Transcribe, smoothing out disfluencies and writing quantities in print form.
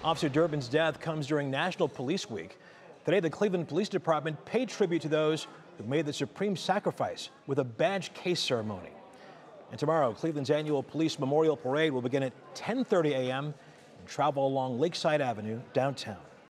Officer Durbin's death comes during National Police Week. Today, the Cleveland Police Department paid tribute to those who made the supreme sacrifice with a badge case ceremony. And tomorrow, Cleveland's annual Police Memorial Parade will begin at 10:30 a.m. and travel along Lakeside Avenue downtown.